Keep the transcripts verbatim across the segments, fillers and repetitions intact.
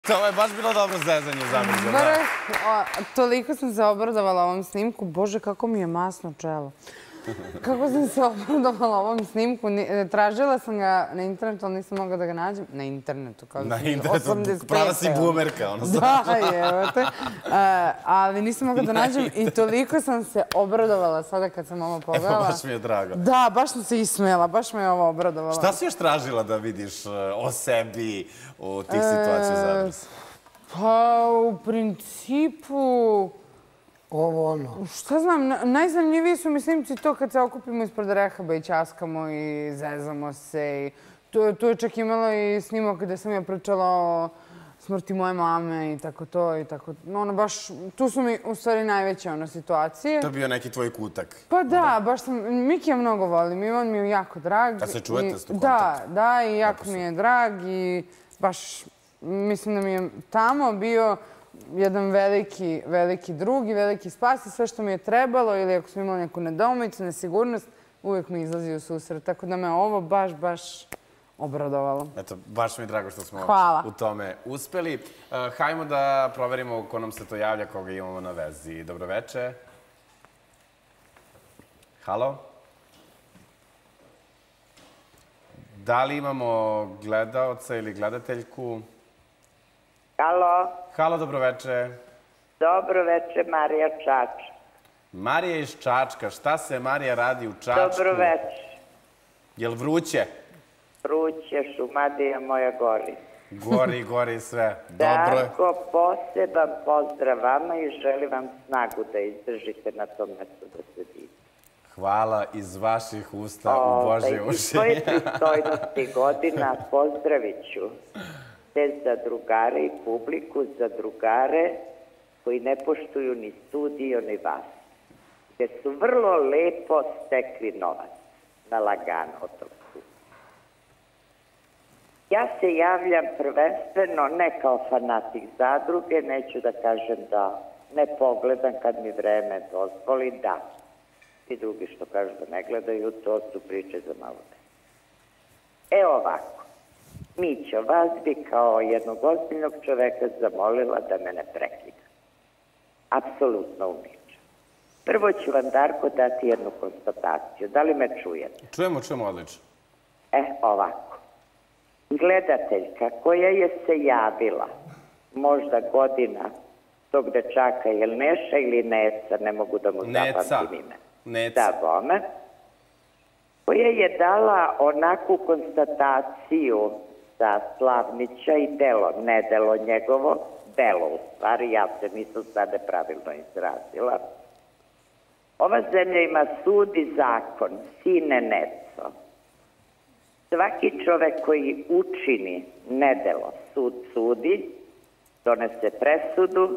Ovo je baš bilo dobro zezanje zamrzlo. Toliko sam se obradovala ovom snimku. Bože, kako mi je masno čelo. Kako sam se obradovala ovom snimku. Tražila sam ga na internetu, ali nisam mogla da ga nađem. Na internetu. Na internetu, prava si boomerka. Da, evo te. Ali nisam mogla da nađem i toliko sam se obradovala sada kad sam ovo pogledala. Evo, baš mi je drago. Da, baš sam se ismela, baš me je ovo obradovala. Šta si još tražila da vidiš o sebi u tih situacija zamrzlo? Pa, u principu... Ovo ono. Šta znam, najzanimljiviji su mi snimci to kad se okupimo ispred rehaba i ćaskamo i zezamo se. Tu je čak imala i snimak gde sam ja pričala o smrti moje mame i tako to i tako. Ono baš, tu su mi u stvari najveće ono situacije. To je bio neki tvoj kutak. Pa da, baš sam, Mikija mnogo volim i on mi je jako drag. Da se čujete s tu kontakt? Da, da i jako mi je drag i baš mislim da mi je tamo bio jedan veliki, veliki drug i veliki spas i sve što mi je trebalo ili ako sam imala neku nedoumicu, nesigurnost, uvijek mi izlazi u susret. Tako da me ovo baš, baš obradovalo. Eto, baš mi je drago što smo u tome uspeli. Hajmo da proverimo ko nam se to javlja, koga imamo na vezi. Dobroveče. Halo? Da li imamo gledaoca ili gledateljku? Halo? Halo, dobroveče. Dobroveče, Marija Čačka. Marija iz Čačka. Šta se, Marija, radi u Čačku? Dobroveče. Jel vruće? Vruće, Šumadija moja gori. Gori, gori sve. Dobro je. Tako, poseban pozdrav vama i želim vam snagu da izdržite na tom mestu da se vidite. Hvala iz vaših usta u Božje uši. Iz svoje pristojnosti godina pozdravit ću te zadrugare i publiku, zadrugare koji ne poštuju ni studio ni vas. Gde su vrlo lepo stekli novac na lagano od tog studia. Ja se javljam prvenstveno ne kao fanatik zadruge, neću da kažem da ne pogledam kad mi vreme dozvoli, da. I drugi što kažu da ne gledaju, to su priče za malo ne. Evo ovako. Mićo, vas bi kao jednog ozbiljnog čoveka zamolila da me ne prekida. Apsolutno u ničem. Prvo ću vam, Darko, dati jednu konstataciju. Da li me čujete? Čujemo, čujemo odlično. E, ovako. Gledateljka koja je se javila, možda godina tog dečaka, je li Neša ili Neca, ne mogu da mu zapamtim ime. Neca. Da, bome. Koja je dala onakvu konstataciju za Slavnića i delo, ne delo njegovo, delo u stvari, ja se nisam sada pravilno izrazila. Ova zemlja ima sud i zakon, sine Neco. Svaki čovek koji učini nedelo, sud sudi, donese presudu,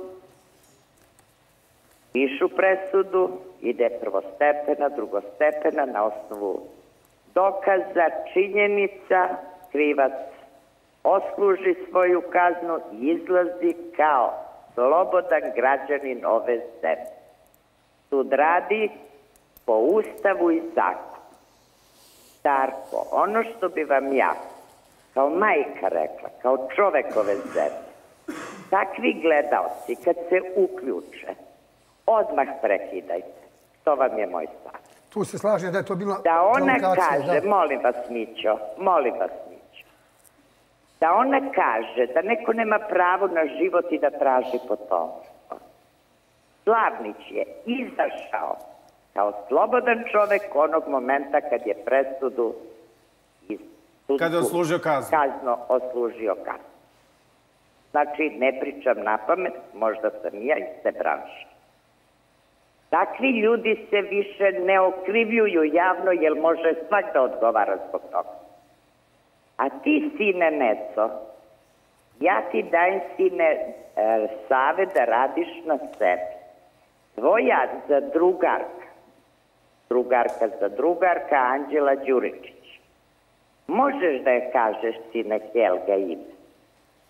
pišu presudu, ide prvostepena, drugostepena, na osnovu dokaza, činjenica, krivac osluži svoju kaznu i izlazi kao slobodan građanin ove zemlje. Sud radi po ustavu i zakonu. Darko, ono što bi vam ja, kao majka rekla, kao čovek ove zemlje, takvi gledaoci kad se uključe, odmah prekidajte. To vam je moj stav. Tu se slažem da je to bila da ona provokacija. kaže, molim vas Mićo, molim vas Mićo, da ona kaže da neko nema pravo na život i da traži potomstvo. Slavnić je izašao kao slobodan čovek onog momenta kad je presudu iz Kada je oslužio kaznu. Kazno oslužio kaznu. Znači, ne pričam na pamet, možda sam i ja iz te branše. Takvi ljudi se više ne okrivljuju javno, jer može svak da odgovara zbog toga. A ti, sine Neco, ja ti dajem, sine, savjet da radiš na sebi. Tvoja zadrugarka, drugarka za drugarka, Anđela Đuričić, možeš da je kažeš, sine Helga, ime.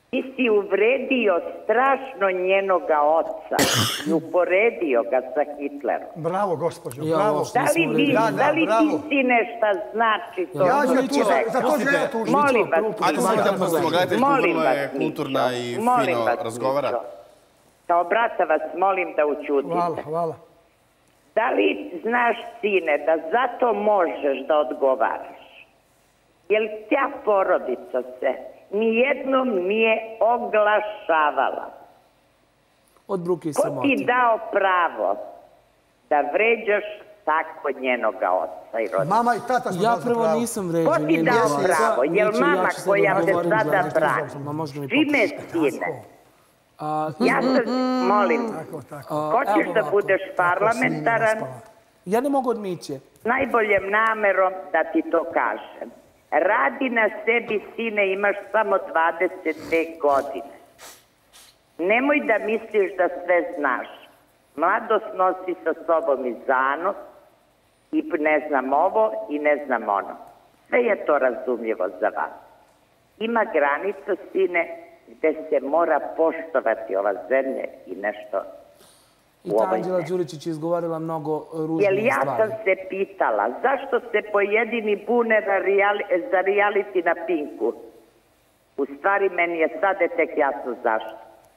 Ti si uvredio strašno njenoga oca i uporedio ga sa Hitlerom. Bravo, gospođo, bravo. Da li, vi, da, da, da li ti, sine, šta znači to? Ja ću tu, za to ću ja tužiti. Molim vas, Ajde, samo da pustimo, gledajte, vrlo je kulturna i fino razgovara. Kao brata vas molim da učutite. Hvala, hvala. Da li znaš, sine, da zato možeš da odgovaraš? Jer tja porodica se nijednom nije oglašavala. Od bruke i Ko samote. ti dao pravo da vređaš tako njenoga oca i roditelja? Mama i tata su Ja dali za prvo pravo. nisam vređao. Ko ti dao pravo? Jel mama koja te sada brani? Čime, sine? Ja se molim, hoćeš da budeš parlamentaran? Ja ne mogu od Miće. Najboljom namerom da ti to kažem. Radi na sebi, sine, imaš samo dvadeset dve godine. Nemoj da misliš da sve znaš. Mladost nosi sa sobom i zanos, i ne znam ovo i ne znam ono. Sve je to razumljivo za vas. Ima granica, sine, gde se mora poštovati ova zemlja i nešto I ta Anđela Đuričić je izgovorila mnogo ružnih stvari. Jer ja stvari. sam se pitala zašto se pojedini bune za reality na Pinku. U stvari, meni je sad tek jasno zašto.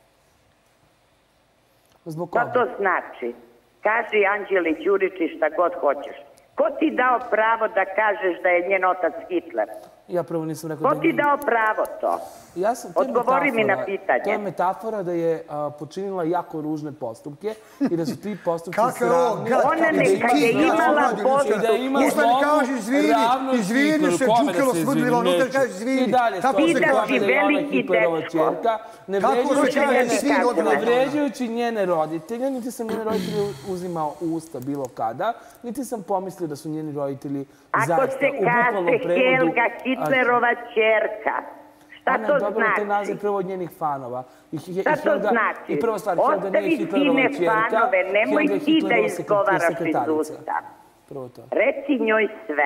Zbog koga? Šta to znači? Kaži Anđeli Đuričić šta god hoćeš. Ko ti dao pravo da kažeš da je njen otac Hitler? Ja prvo nisam rekao da je... Ko ti dao pravo to? Ja sam, to je Odgovori mi na metafora. pitanje. To je metafora da je a, počinila jako ružne postupke i da su ti postupci Kako je ovo sravni. gad? Ona neka je imala I da ima Usta mi slovu kaže izvini, ravno izvini Hitleru. se, Kome da Đukalo se smrdljivo, izvini? unutra Neću. kaže izvini. I dalje Kako stoji se da kaže? si da je ona veliki Hitlerova dečko. ćerka, ne Kako se vređajući kaže njene- sin od ne mene? vređajući njene roditelje, niti sam njene roditelje uzimao u usta bilo kada, niti sam pomislio da su njeni roditelji Ako zaista se u bukvalnom kaže prevodu... Helga Hitlerova ćerka, šta Ona to je dobila taj znači? naziv prvo od njenih fanova. I, i, Šta i to Helga- znači? I prva stvar, Helga nije Ostavi Hitlerova sine ćerka, fanove, nemoj Helga je ti da Hitlerova izgovaraš iz sekretarica. usta. Prvo to. Reci njoj sve.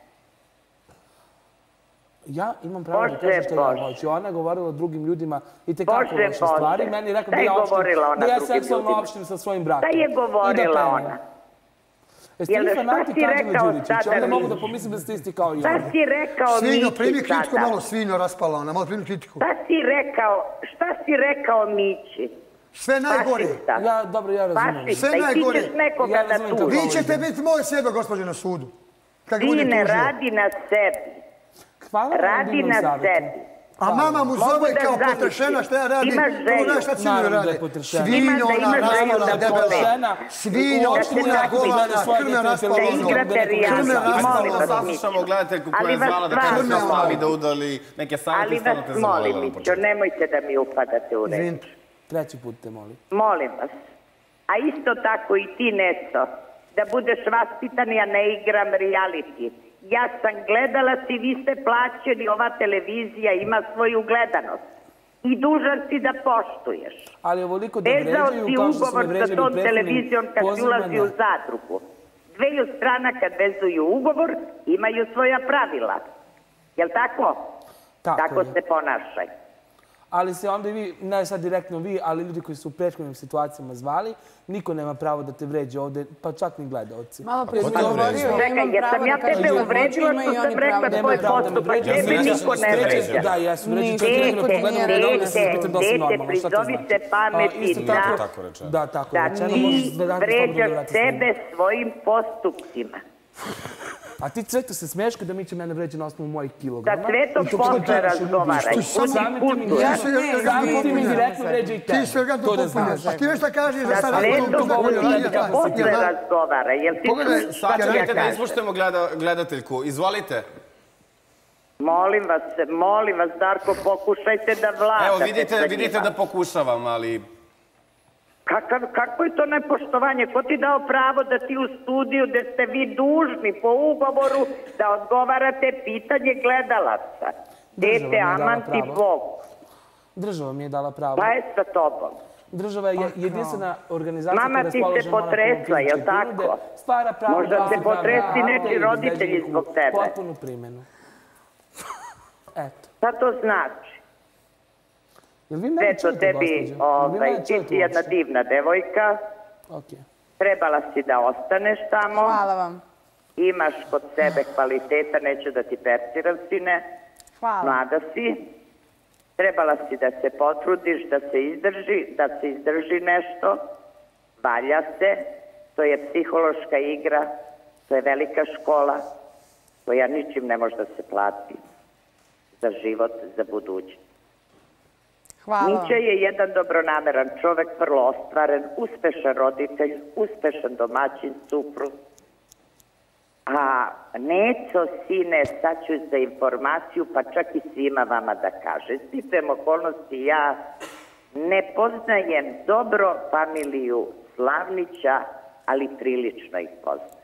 Ja imam pravo da Bože, kažem što ja Bože. hoću. Ona je govorila o drugim ljudima i te kako Bože, loše stvari. Bože. Meni je rekla Šta da je ja opštim, govorila ona da ja drugim seksualno ljudima? opštim sa svojim bratom. Šta je I da govorila penem. ona? Jeste Jel, vi šta fanatik si Anđela rekao Đuričić? sada, Onda mogu Miki? da pomislim da ste isti kao i Šta ona. si rekao Svinjo, primi Mići kritiku sada? malo, svinjo raspala ona, malo primi kritiku. Šta si rekao, šta si rekao Mići? Sve najgore. Fašista. Ja, dobro, ja razumijem. Fašista. Sve I ti najgore. ćeš nekoga Ja da razumijem tuži. kako Vi ćete biti moje sjebe, gospođe, na sudu. Kad ga budem Sine, tužio. radi na sebi. Hvala vam Radi divnom na savjetu. sebi. A mama mu Mogu zove da kao zamislim. potrešena, šta ja radim? Imaš Prvo želju. znaš šta sinovi Naravno da rade? je potrešena. Svinjo, Imaš da ona imaš želju raspala, da debela. Potrešena. Svinjo, Uopšte puna ne radi govana, da svoje krme dete raspala. televiziju, ono. igrate da neko reality. Krme gleda. raspala. Molim vas, Samo slušamo gledateljku koja Ali je vas zvala da stvarno kaže da molim. stavi da udali neke savjeti Ali i stalno vas te zamoljava molim, na Mićo, početku. nemojte da mi upadate u reč. Izvinite. Treći put te molim. Molim vas. A isto tako i ti, Neso, da budeš vaspitan, ja ne igram reality. Ja sam gledala si, vi ste plaćeni, ova televizija ima svoju gledanost. I dužan si da poštuješ. Ali ovoliko da Vezao vređaju, si kao što su me ugovor sa vređali tom u prethodnim televizijom kad si pozivima, ulazi u da. zadrugu. Dveju strana kad vezuju ugovor imaju svoja pravila. Jel tako? Tako Tako je. se ponašaj. Ali se onda i vi, ne sad direktno vi, ali ljudi koji su u prethodnim situacijama zvali, niko nema pravo da te vređe ovde, pa čak ni gledaoci. Malo prije Ko si te govorio, vređa? ja Čekaj, imam jesam pravo ja da kažem tebe šta uvređila hoću, što ima i sam oni rekla pravo da tvoj me pravo da me postupak, vređaju. tebe Ja sam niko se ne vređao. vređa. Da, ja sam vređao Niste. četiri godina Dete, pogledala me da se dete, pitam da li sam dete, normalna, šta to prizovi znači? se pameti, A, isto da. tako, Tako rečeno. da, tako Da rečeno. ti Možeš da danas vređaš slobodno vratiti sebe snimku. svojim postupcima. A ti Cveto se smeješ kada mi će mene vređa na osnovu mojih Sa kilograma. Cvetom I to posle komentiraš u razgovaraj. ljudi. Samo- Samim tim kultura. Ja sam- indirektno- ja- samim tim ja- indirektno vređa i tebe. Ti sve gadno To da popunjaš. znaš. A ti već šta kažeš da Sa sad Cvetom radim Cvetom to govorim, govorim. ja posle posle razgovaraj. Jel ti Pogledaj, čuješ šta ti ja Sačekajte da kažem? ispuštemo gleda- gledateljku. Izvolite. Molim vas, molim vas, Darko, pokušajte da vladate. Evo, vidite, sa vidite njima. da pokušavam, ali... Kakav, kako je to nepoštovanje? Ko ti dao pravo da ti u studiju gde ste vi dužni po ugovoru da odgovarate pitanje gledalaca? Država Dete, mi je dala aman ti pravo. Bog. Država mi je dala pravo. Pa je sa tobom? Država je jedinstvena organizacija Mama koja ti raspolaže se monopolom potresla, jel fizičke tako? prinude, stvara pravo Možda da se se potresli prava neki i da roditelji veže zbog u tebe. Potpunu primjenu. Eto. Šta to znači? Sve to tebi, ti si jedna divna devojka. Trebala si da ostaneš tamo. Hvala vam. Imaš kod sebe kvaliteta, neću da ti perciram, sine. Hvala. Mlada si. Trebala si da se potrudiš, da se izdrži, da se izdrži nešto. Valja se. To je psihološka igra. To je velika škola koja ničim ne može da se plati za život, za budućnost. Hvala. Mića je jedan dobronameran čovek, vrlo ostvaren, uspešan roditelj, uspešan domaćin, suprug. A Neco, sine, sad ću za informaciju, pa čak i svima vama da kaže. Sticajem okolnosti, ja ne poznajem dobro familiju Slavnića, ali prilično ih poznajem.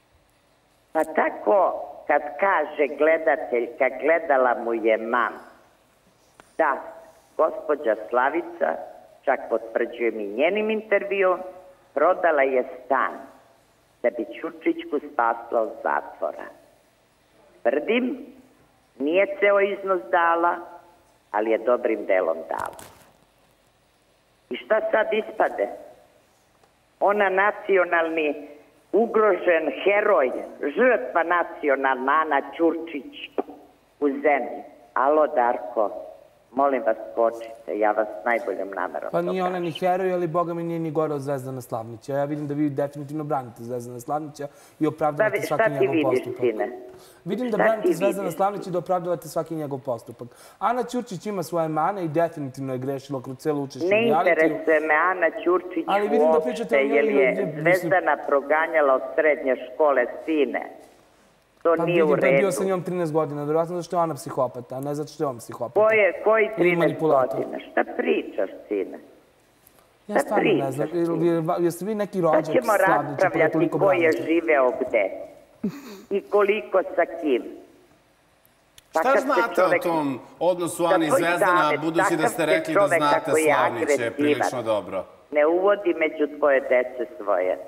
Pa tako, kad kaže gledateljka, gledala mu je mam, da, gospođa Slavica, čak potvrđujem i njenim intervjuom, prodala je stan da bi Ćurčićku spasla od zatvora. Tvrdim, nije ceo iznos dala, ali je dobrim delom dala. I šta sad ispade? Ona nacionalni ugrožen heroj, žrtva nacionalna, Ana Ćurčić u zemlji. Alo, Darko, molim vas, skočite, ja vas najboljom namerom. Pa nije ona ni heroj, ali Boga mi nije ni gore od Zvezdana Slavnića. Ja vidim da vi definitivno branite Zvezdana Slavnića i opravdavate svaki njegov postupak. Šta ti vidiš, sine? Vidim da branite Zvezdana Slavnića i da opravdavate svaki njegov postupak. Ana Ćurčić ima svoje mane i definitivno je grešila kroz celo učešće u realitiju. Ne interesuje me Ana Ćurčić uopšte, jer je Zvezdana proganjala od srednje škole, sine. To nije u redu. Pa vidim da je bio sa njom trinaest godina, vjerojatno zato što je ona psihopata, a ne zato što je on psihopata. Koji trinaest godina? Šta pričaš, sine? Ja stvarno ne znam, jeste vi neki rođak Slavnića? Sad ćemo raspravljati ko je živeo gde i koliko sa kim. Šta znate o tom odnosu Ane i Zvezdana, budući da ste rekli da znate Slavniće prilično dobro? Ne uvodi među tvoje dece svoje.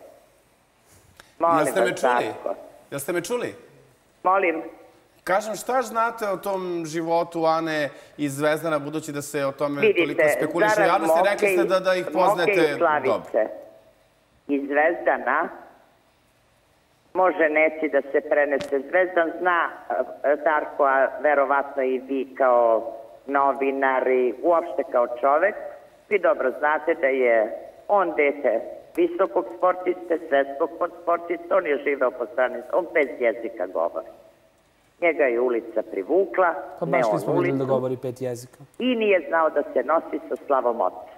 Jeste me čuli? Jeste me čuli? Molim. Kažem, šta znate o tom životu Ane i Zvezdana, budući da se o tome toliko spekuliše? Ja ste rekli ste da ih poznate dobro. I Zvezdana može neci da se prenese. Zvezdan zna, Darko, a verovatno i vi kao novinari, uopšte kao čovek, vi dobro znate da je on dete visokog sportiste, svetskog sportiste, on je živeo po strani, on bez jezika govori. Njega je ulica privukla, ne on ulicu. Pa baš nismo vidjeli da govori pet jezika. I nije znao da se nosi sa slavom oca.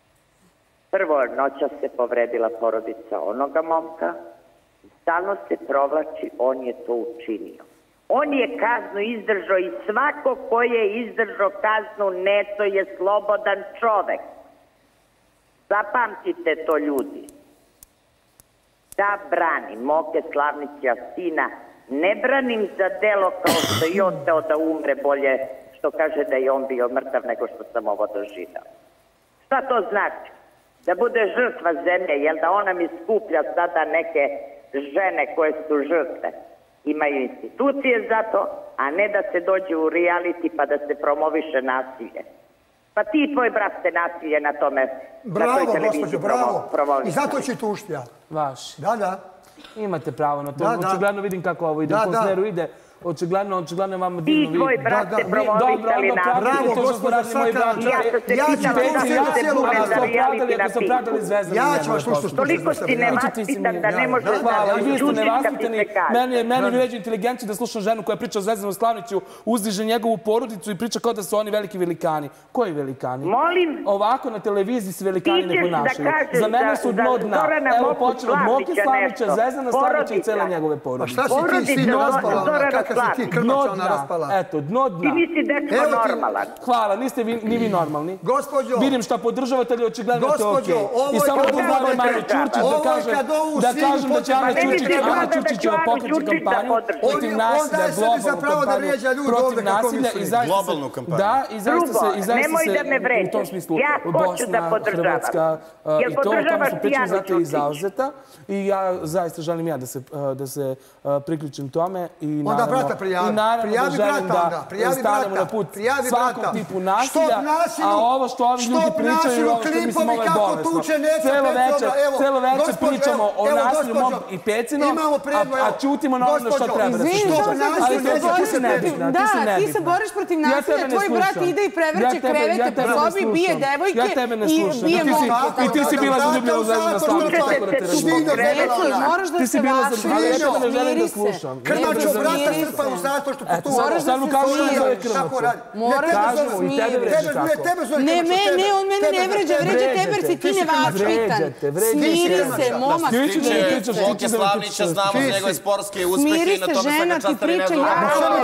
Prvo noća se povredila porodica onoga momka, stalno se provlači, on je to učinio. On je kaznu izdržao i svako ko je izdržao kaznu, Neco je slobodan čovek. Zapamtite to, ljudi. Da branim Moke Slavnića sina, ne branim za delo kao što i on teo da umre, bolje što kaže da je on bio mrtav nego što sam ovo doživao. Šta to znači? Da bude žrtva zemlje, jel da ona mi skuplja sada neke žene koje su žrtve? Imaju institucije za to, a ne da se dođe u reality pa da se promoviše nasilje. Pa ti i tvoj brat ste nasilje na tome, na toj televiziji promovišali. I zato će tušti ja. Vaš. Da, da. Imate pravo na to. Očigledno vidim kako ovo ide. U kom smeru ide. Očigledno, očigledno vama divno vi... Ti i tvoj brat ste promovisali nasilje. Bravo, gospođa Svaka. Ja ću vas slušati cijelu reality na Pinku. Ja ću vas slušati. Toliko si nevaspitan da ne možeš da čučiš kad ti se kaže. Meni vređu inteligenciju da slušam ženu koja priča o Zvezdanu Slavniću, uzdiže njegovu porodicu i priča kao da su oni veliki velikani. Koji velikani? Molim? Ovako na televiziji se velikani ne ponašaju. Za mene su dno dna. Evo počelo od Moke Slavnića, Zvezdana Slavnića i cele njegove porodice. Pa šta si ti svinja raspala? Kakav si ti krmačana raspala? Eto, dno dna. Ti nisi dečko normalan. Hvala, niste ni vi normalni. Gospođo. Vidim šta podržavate, ali očigledno to je okej. Ovo I samo da znamo Manu Ćurčić da kažem da će Ana Ćurčićeva pokreće kampanju protiv nasilja, globalnu kampanju protiv nasilja i zaista se... Da, i zaista se u tom smislu Bosna, Hrvatska i to, o tome su pričali zato i zauzeta. I ja zaista želim ja da se priključim tome i naravno I naravno da želim da stanemo na put svakom tipu nasilja, a ovo što ovi ljudi pričaju, ovo što mislim, ovo je bolesno. Celo večer pričamo o nasilju mom i Pecinom, a čutimo na ono što treba da se sluša. Ali ti si nebitna, ti si nebitna. Da, ti se boriš protiv nasilja, tvoj brat ide i prevrće krevete po sobi, bije devojke i bije momke. I ti si bila zaljubljena u Zvezdana Slavića, tako da te razumijem. Moraš da se vašiš, smiri se. Krmačo, vrata Srpa u zato što tu... Moraš da se smiriš. Moraš da se smiriš. Ne, ne, on mene ne vređa, vređa tebe jer si ti nevaspitan. Smiri se, momak, smiri se. Voke Slavnića znamo za njegove sportske uspehe i na tome sam ga častari ne znam.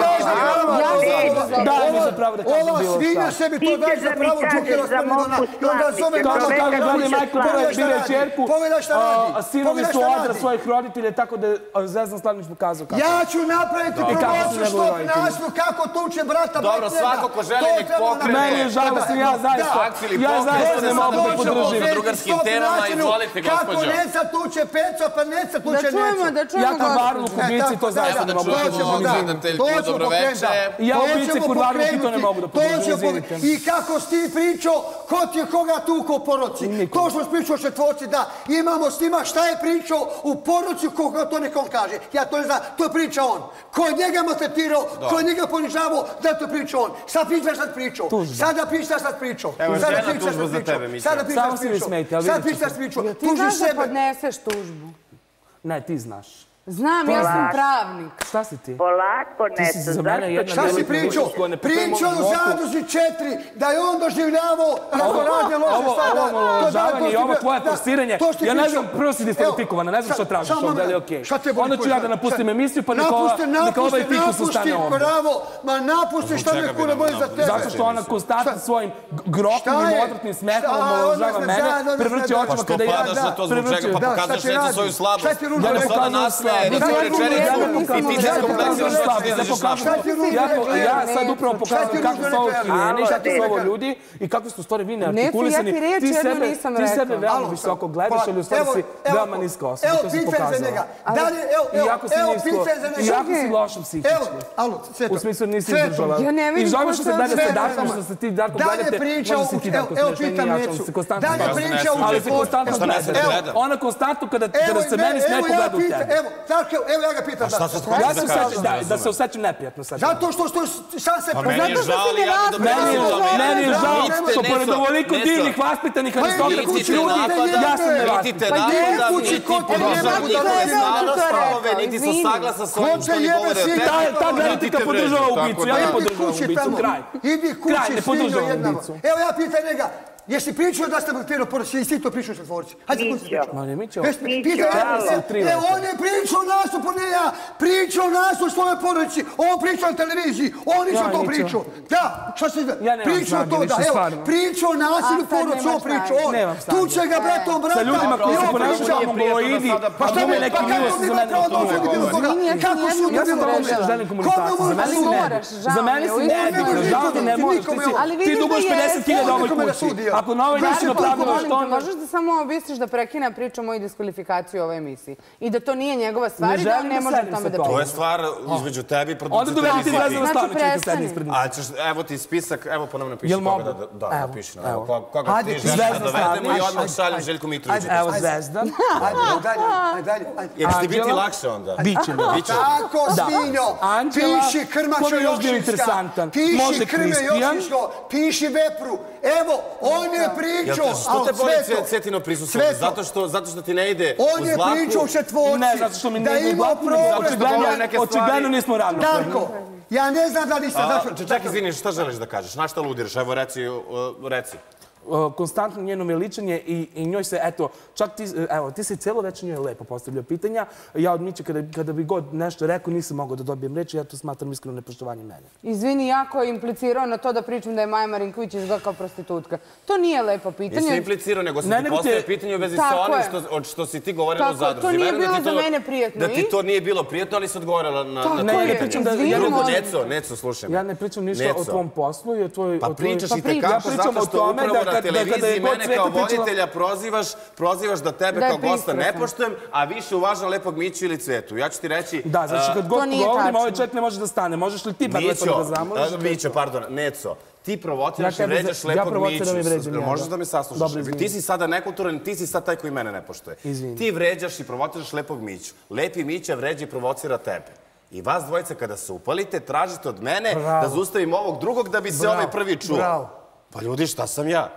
Daj mi za pravo da kažem bilo šta. Ova svinja sebi to daje za pravo čukira spomenona. I onda zove Kako kaže glavni Majko Pored bire čerku, Pogledaj šta radi. sinovi su odraz svojih roditelja, tako da je Zvezdan Slavnić pokazao kako. Ja ću napraviti promociju što naslu kako tuče brata. Dobro, svako ko želi nek pokrene. Meni je žao da ja zaista, ja zaista ne mogu da podržim. Sa drugarskim temama, izvolite gospođo. Kako Neca tuče Peco, pa Neca tuče Necu. Da čujemo, da čujemo Ja Karvaru kubici, to zaista ne mogu da podržim. Dobro večer. Ja ubici Karvaru to ne mogu da podržim, izvinite. I kako si ti pričao, ko ti je koga tuko u porodci. To što si pričao o četvorci, da. Imamo s njima šta je pričao u porodci, koga to nekom kaže. Ja to ne znam, to je priča on. Ko je njega maltretirao, ko je njega ponižavao, da to je priča on. Sad pričaš sad pričao. Sada pričaš sad pričao. Evo žena tužba za tebe, mislim. Sada pričaš pričao. Sada pričaš pričao. Ti znaš da podneseš tužbu? Ne, ti znaš. Znam, ja sam pravnik. Šta si ti? Polako, Neca. Šta si pričao? Pričao u Zaduzi četiri, da je on doživljavao raznorazne loše stvari. Ovo omalovažavanje i ovo tvoje forsiranje, ja ne znam, prvo si diskvalifikovana, ne znam što tražiš ovdje, ali okej. Onda ću ja da napustim emisiju, pa neka ovaj fikus ustane ovdje. Ma napusti, šta me kura boji za tebe? Zato što ona konstantno svojim groknim i odvrtnim smehom omalovažava mene, prevrće očima kada ja... Pa što padaš na to zbog čega, pa pokazuješ neku svoju slabost. Ja ne Ja sad upravo pokazujem kako su ovo hijeni, kako su ovo ljudi i kako su u stvari vi neartikulisani. Ti sebe veoma visoko gledaš, ali u stvari si veoma nisko osoba. Evo pitanje za njega. Evo pitanje za njega. I jako si lošom psihički. U smislu nisi izdržala. I žao što se gleda se Darko, što se ti Darko gledate, možda si ti Darko smiješ, nije ja što se konstantno gledaš. Ali se konstantno gledaš. Ona konstantno kada se meni smije pogleda u tebe. Evo ja ga pitam. Ja se osjećam, da se osjećam neprijatno sad. Zato što šanse... Pa meni je žao, ali ja da dobro... Meni je žao što pored ovoliko divnih, vaspitanih, aristokratskih ljudi, ja sam nevaspitan. Niti te napada, niti podržava njihove stavove, niti su saglasna s ovim što oni govore o tebi. Ta gledateljka podržava ubicu, ja ne podržavam ubicu, kraj. Idi Kraj, ne kući, podržavam svinjo ubicu. Evo ja pitam njega. Jesi pričao da ste maltretirao porodicu? Jesi ti to pričao sa tvorci? Mićo. Ma ne, Mićo. Evo, on je pričao nastup, ne ja. Pričao nastup svoje porodici. On pričao na televiziji. On isto to pričao. Da, šta se... Pričao to, da. Evo, pričao nasilju porodicu, on pričao. On. Tuče ga bratom brata. Sa ljudima koji se ponašaju kao mongoloidi, pa što me neki milosti za mene otužuju. Kako su Ja sam tako što želim komunikaciju. Za mene si nebitno. Za mene si nebitno. Žao mi ne možeš. Ti dugoš pedeset hiljada ovoj kući. Ako na ovaj način napravimo što onda... Možeš da samo objasniš da prekine priču o mojoj diskvalifikaciji u ovoj emisiji. I da to nije njegova stvar i da on ne može o tome da priča. To je stvar između tebi i producenta. Onda dovedi ti Zvezdana Slavića i sedi ispred njih. A ćeš, evo ti spisak, evo ponovno napiši koga da napiši. Koga ti želiš da dovedemo i odmah šaljem Željko Mitrovića. Evo Zvezdan. Ajde, dalje. Jer će ti biti lakše onda. Biće mi. Tako, svinjo. Piši Krmačo Jokićka. Piši Krme Jokićko. Piši Vepru. Evo, on je pričao, što te boli Cetino prisustvo? Zato što ti ne ide u zlaku? On je pričao u četvorci. Ne, zato što mi ne ide u zlaku. Očigledno nismo ravno. Darko, ja ne znam da li ste... Čekaj, izvini, šta želiš da kažeš? Na šta ludiraš? Evo, reci. Konstantno njeno veličanje i njoj se, eto, čak ti, evo, ti si cijelo večer njoj lepo postavljao pitanja. Ja od Miće, kada bi god nešto rekao, nisam mogao da dobijem reči, ja to smatram iskreno nepoštovanje mene. Izvini, jako je implicirao na to da pričam da je Maja Marinković izgleda kao prostitutka. To nije lepo pitanje. Nisi implicirao, nego si ti postavio pitanje u vezi sa onim što si ti govorila o Zadruzi. To nije bilo za mene prijetno. Da ti to nije bilo prijetno, ali si odgovorila na to pitanje. Neco, Neco, slušaj me. Ja ne pričam ništa o tvom poslu i o tvoj... Pa pričaš i tekako zato što upravo na televiziji mene kao voditelja prozivaš, prozivaš da tebe kao gosta ne poštujem, a više uvažam Lepog Miću ili Cvetu. Ja ću ti reći... Da, znači kad god govorimo, ovaj čovjek ne može da stane. Možeš li ti bar lepo da ga zamoliš? Mićo, pardon, Neco. Ti provociraš i vređaš Lepog Miću. Možeš da me saslušaš? Ti si sada nekulturan, ti si sad taj koji mene ne poštuje. Ti vređaš i provociraš Lepog Miću. Lepi Mića vređa i provocira tebe. I vas dvojica kada se upalite, tražite od mene da zaustavim ovog drugog da bi se ovaj prvi čuo. Pa ljudi, šta sam ja?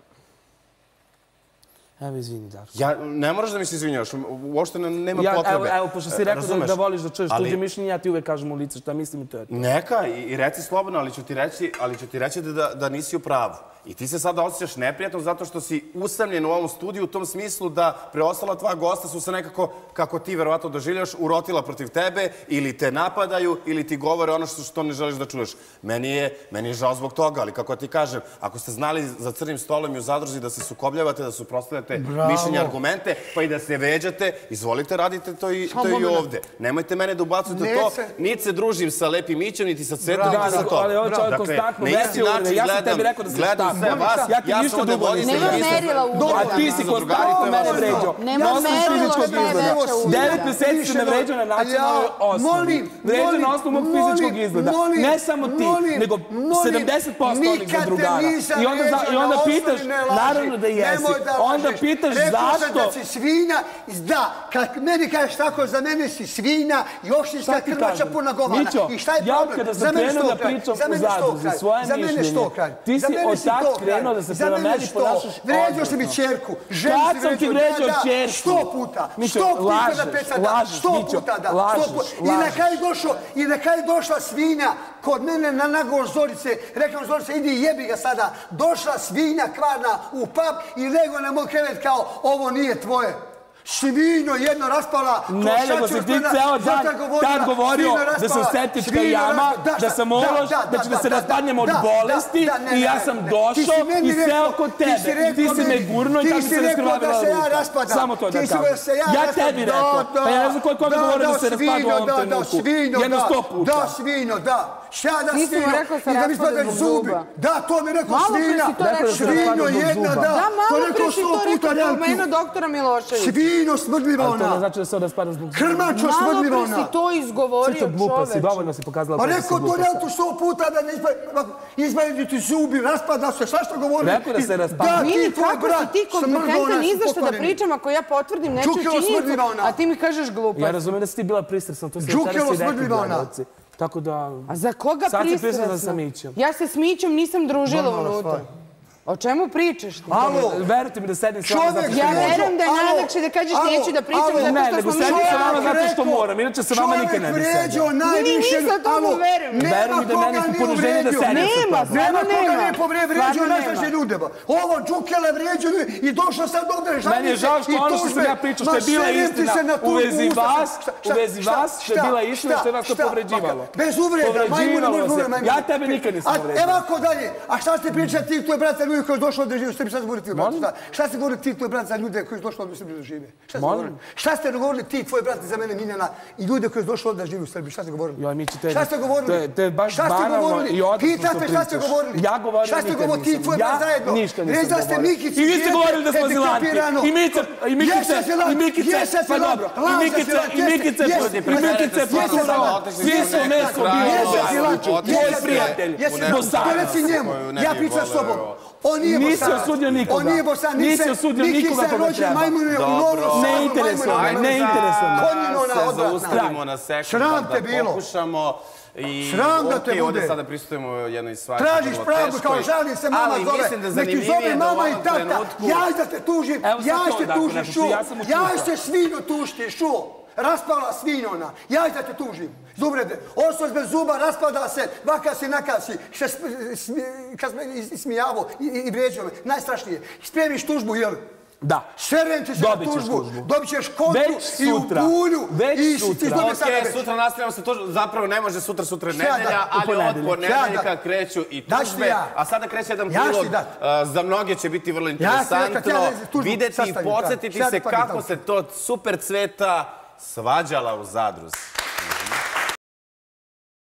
Evo, izvini, Darko. Ja, ne moraš da mi se izvinjaš, uopšte nema potrebe. Evo, pošto si rekao da voliš da čuješ tuđe mišljenje, ja ti uvek kažem u lice šta mislim i to je to. Neka, i reci slobodno, ali ću ti reći da nisi u pravu. I ti se sada osjećaš neprijatno zato što si usamljen u ovom studiju u tom smislu da preostala tva gosta su se nekako, kako ti verovatno doživljaš, urotila protiv tebe ili te napadaju ili ti govore ono što ne želiš da čuješ. Meni je žao zbog toga, ali kako ti kažem, ako ste znali za crnim stolom i u zadruzi da se sukobljavate, da suprotstavljate mišljenje, argumente, pa i da se veđate, izvolite, radite to i ovde. Nemojte mene da ubacujete to, niti se družim sa Lepim Mićem, niti sa Cvetom, niti sa tom. Ali ovo čovjek konstantno veći, ja sam tebi rekao da se šta. Ja ti ništa drugo nisam vređao. A ti si konstantno mene vređao. Na osnovu fizičkog izgleda. Devet meseci se ne vređao na nacionalnoj osnovi. Vređao na osnovu mog fizičkog izgleda. Ne samo ti, nego sedamdeset posto onih za drugara. I onda pitaš, naravno da jesi, onda pitaš zašto... Rekao sam da si svinja, da, kad meni kažeš tako, za mene si svinja i oštinska krmača puna govana. Mićo, ja kada sam krenuo da pričam u zadruzi svoje mišljenje, ti si od tad krenuo da se prema meni ponašaš odvrno. Vređao si mi čerku. Kad sam ti vređao čerku? Sto puta. Mićo, lažeš, lažeš, Mićo, lažeš. I na kraju došla svinja kod mene na nagovor Zorice. Rekao Zorice, idi jebi ga sada. Došla svinja kvarna u pub i lego na moj krevet kao, ovo nije tvoje. Svinjo jedno raspala. Ne, nego si ti ceo dan tad govorio da sam septička jama, da sam ološ, da ću da se raspadnjem od bolesti i ja sam došao i seo kod tebe. Ti si me gurno i tako se raskrvavila ruka. Samo to da kažem. Ja tebi rekao. Pa ja ne znam koji koga govorio da se raspada u ovom trenutku. Jedno sto puta. Da, svinjo, da. Šta da svinjo? I da mi spadaju zubi. Da, to mi rekao svinja. Svinjo jedna, da. Da, malo pre si to rekao da umenu doktora Miloševića. Svinjo smrdljiva ona. Ali to ne znači da se raspada zbog zuba. Krmačo smrdljiva ona. Malo pre si to izgovorio čoveče. Glupa si, dovoljno si pokazala. Pa rekao to ne tu sto puta da ne izbaviti ti zubi, raspada se, šta što govorim? Rekao da se raspada. Vidi kako si ti kompetentan ni za što da pričam ako ja potvrdim nečiju činjenicu, a ti mi kažeš glupac. Ja razumijem da si ti bila pristresna, to se večeras i rekli gledalci. Tako da... A za koga pristresna? Sa Mićom. Ja se s Mićom nisam družila unutra. O čemu pričaš ti? Alo! Verujte mi da sedim s vama zato što ja verujem da je najlakše da kažeš neću da pričam zato što smo mi... Ne, nego sedim sa vama zato što moram, inače sa vama nikad ne bi sedio. Čovjek vređao najviše... Ni za tomu verujem. Verujem mi da meni je poniženje da sedim sa Nema, nema koga nije povređao najstrašnije ljude. Ovo džukele vređao i došao sad ovdje žalite. Meni je žao što ono što sam ja pričao, što je bila istina u vezi vas, u vezi vas, što je bila istina, što je vas to povređivalo. Bez uvreda, majmuna, majmuna. Ja tebe nikad nisam povređivao. Evo ako dalje, a šta ste pričali ti, to je brate ljudi koji je došao da živi u Srbiji, šta ste govorili ti, brate? Šta ste govorili ti, tvoj brat, za ljude koji su došli ovdje u Srbiji da žive? Šta ste govorili ti, tvoj brat, za mene, Miljana, i ljude koji su došli ovdje da živi u Srbiji? Šta ste govorili? Joj, Mići, to je... Šta ste govorili? To je baš banalno i odnosno što pričaš. Šta ste govorili? Ja govorio nikad nisam. Ja ništa nisam govorio. I vi ste govorili da smo azilanti. I Miće, i Mikice, i Mikice, pa dobro. I Mikice, i Mikice, i Mikice, poturao. Svi su meso bili moj prijatelj, Bosanac. Ja pričam s tobom. On nije Bosanac. Nisi osudio nikoga. On nije Bosanac. Nisi osudio nikoga koga treba. Dobro. Ne interesuje me, ne interesuje me. Konjina se zaustavimo na sekund da pokušamo. Sram da te bude. Ovdje sada pristupujemo jednoj stvari. Tražiš pravdu kao žalim se mama zove. Nek ti zove mama i tata. Ja da te tužim. Ja te tužim, šuo. Ja te svinju tužiti, šuo. Raspala svinjona. Ja da te tužim. Zubrede. Osnoć bez zuba raspada se, vaka si nakasi. Kad me smijavo i vređao me. Najstrašnije. Spremiš tužbu, jel? Da. Šeren će se na tužbu. Dobit ćeš kontru i u pulju. Već sutra. Ok, sutra nastavljamo se tužbu. Zapravo ne može sutra, sutra je nedelja, ali od ponedeljka kreću i tužbe. A sada kreće jedan prilog. Za mnoge će biti vrlo interesantno videti i podsjetiti se kako se to super Cveta svađala u Zadruzi.